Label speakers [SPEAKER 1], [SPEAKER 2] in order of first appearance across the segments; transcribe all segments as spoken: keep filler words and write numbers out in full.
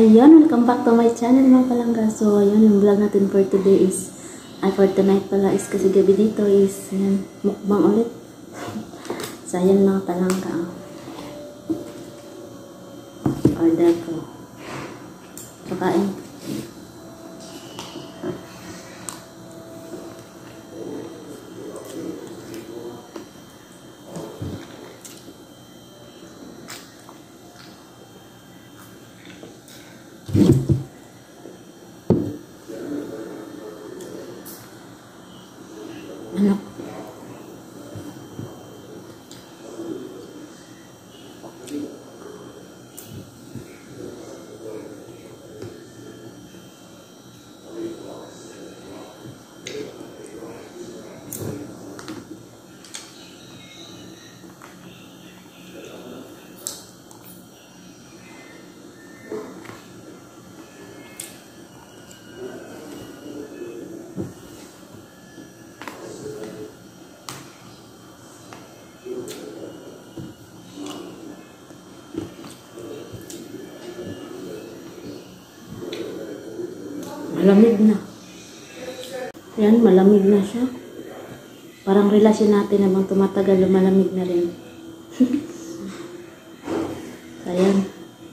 [SPEAKER 1] Ayun, welcome back to my channel mga palangga. So, ayun, yung vlog natin for today is, ay for tonight pala is kasi gabi dito is, ayun, mukbang ulit. So, ayun mga palangga. Order ko. Pakain. Ano? Malamig na. Ayan, malamig na siya. Parang relasyon natin habang tumatagal, malamig na rin. Ayan.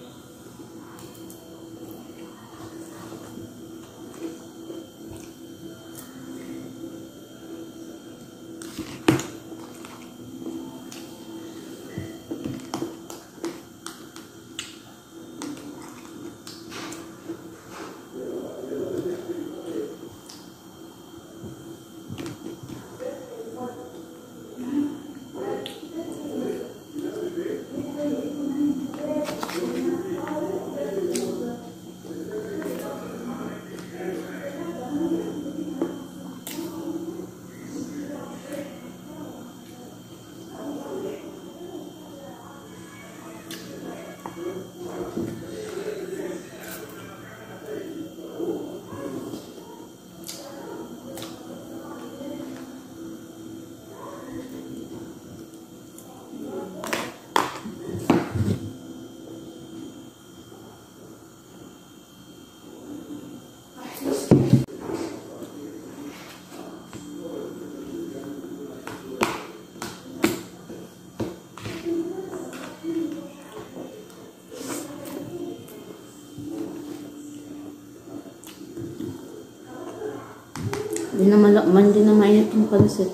[SPEAKER 1] Hindi na malakman, hindi na mainit yung pansit.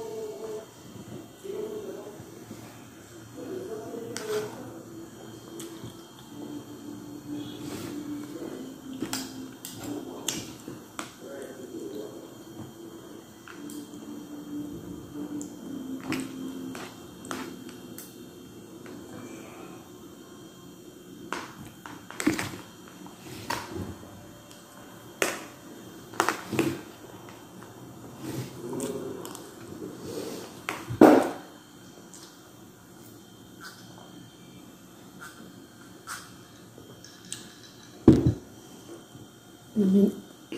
[SPEAKER 1] Mm-hmm.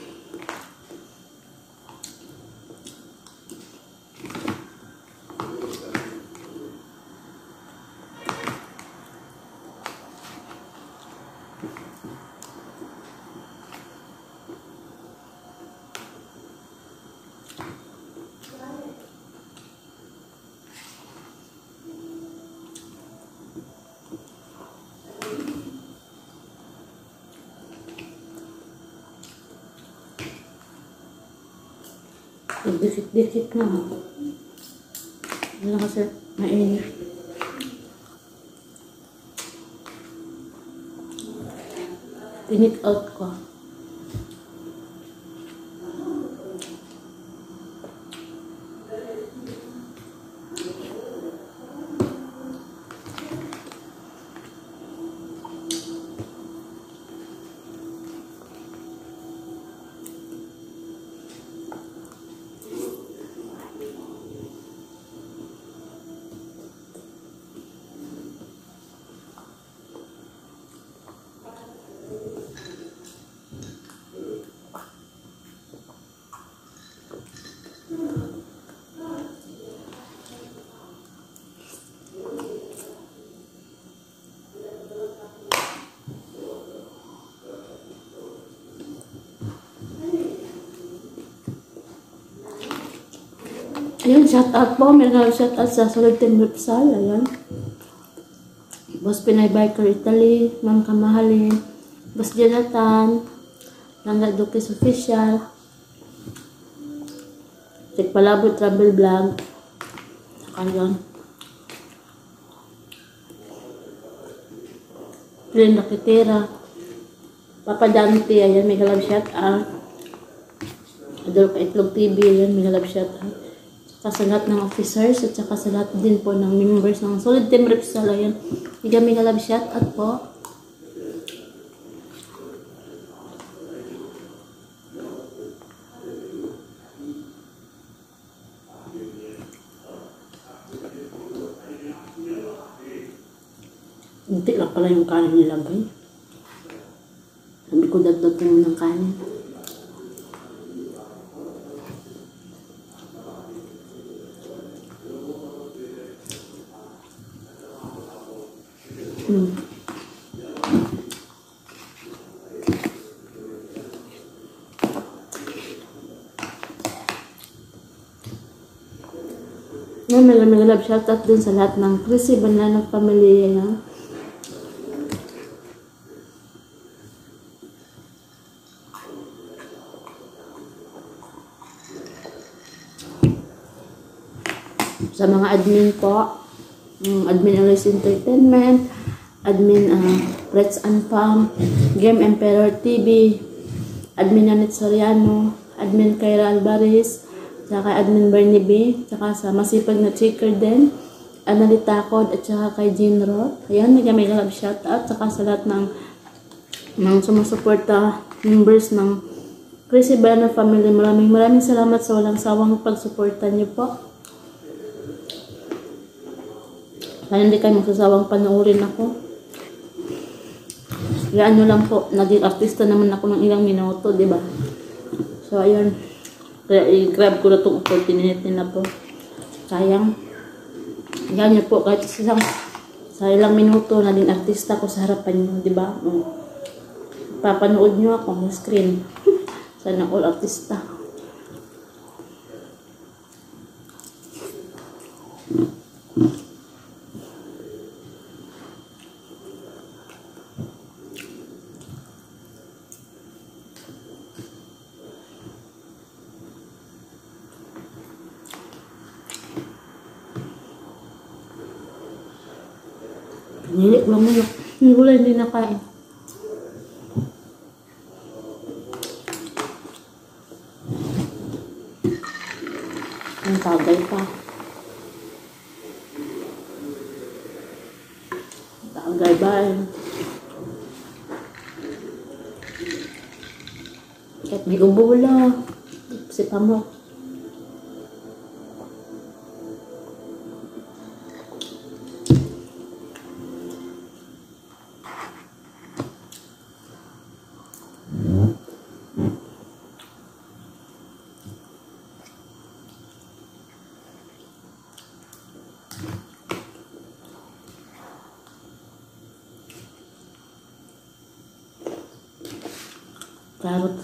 [SPEAKER 1] Dikit-dikit na. Ano kasi mainit. Tinit out ko. Ayun, shout out po. Meron shout out sa Solid Team Ripsal. Ayan. Boss Pinay Biker Italy. Ma'am Kamahalin. Boss Jonathan. Langga Dukis Official. Tikpalabo Travel Vlog. Ayan. Linda Kitera. Papa Dante. Ayan, may galab shout out. Adol ka Itlog T V. Ayan, may galab shout out. Tsaka sa lahat ng officers at saka sa lahat din po ng members ng Solid Team Ripsal. Ayan. May galab shout out po. Hindi lang pala yung kanin nilagay. Sabi ko dagdag ko ng kanin. Hmm. Ngayon, may lamig-lab shoutout din sa lahat ng Chrissy Banana Family. Yan. Sa mga admin po, um, admin Alice Entertainment, admin uh, Reds and Farm, Game Emperor T V, admin Nanit Soriano, admin Kyra Alvarez, saka admin Bernie B, saka sa masipag na checker din, Analita Cod, at saka kay Jean Roth. Ayan, may galab shoutout, saka sa lahat ng, ng sumusuporta members ng Chrissy Banana Family. Maraming maraming salamat sa walang sawang pagsuporta niyo po. Kaya hindi kayo magsasawang panoorin ako. Kaya ano lang po, naging artista naman ako ng ilang minuto, di ba? So, ayun. Kaya i-grab ko na itong opportunity na po. Sayang. Yan niyo po, kahit isang, sa ilang minuto, naging artista ko sa harapan niyo, di ba? Papanood niyo ako sa screen. Sana all artista. Nilik lang muna. Yung gulay hindi nakain. Ang tagay pa. Tagay ba eh. Kahit may ubo wala. Sipa mo. Carrot.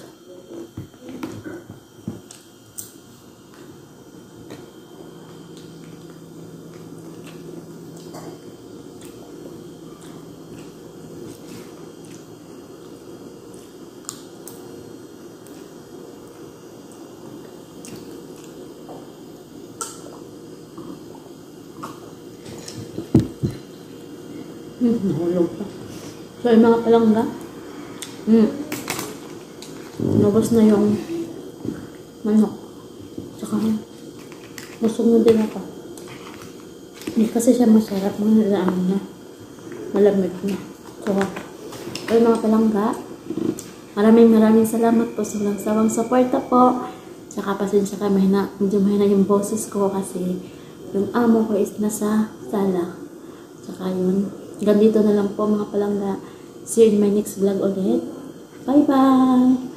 [SPEAKER 1] Hmm, nahulog pa. So, yung mga palangga. Hmm. Nabos na yung manok. Tsaka, busog na din ako. Hindi kasi siya masarap. Mga ano na. Malamig na. So, so yung mga palangga. Maraming maraming salamat po sa walang sawang suporta po. Tsaka pasensya ka, mahina, medyo mahina yung boses ko kasi yung amo ko is nasa sala. Tsaka yun. Hanggang dito na lang po mga palangga. See you in my next vlog ulit. Bye bye!